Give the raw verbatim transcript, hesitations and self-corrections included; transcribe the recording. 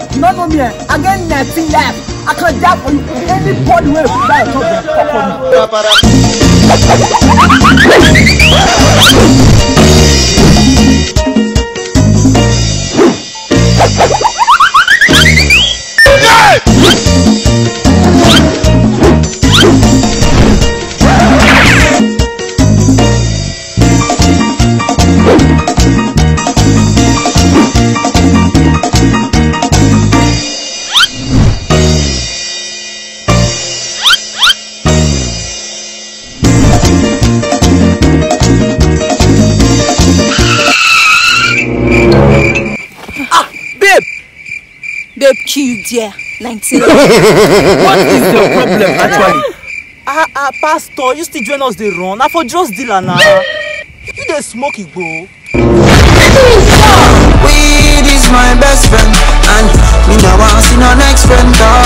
You don't know me. I get nothing left. I can die for you. Anybody will die on top of Babe, cute, yeah. nineteen. What is your problem actually? Ah, ah, pastor, you still join us the run. I for just dealer now. You dey smoke it, bro. Weed is my best friend, and me no want see no next friend.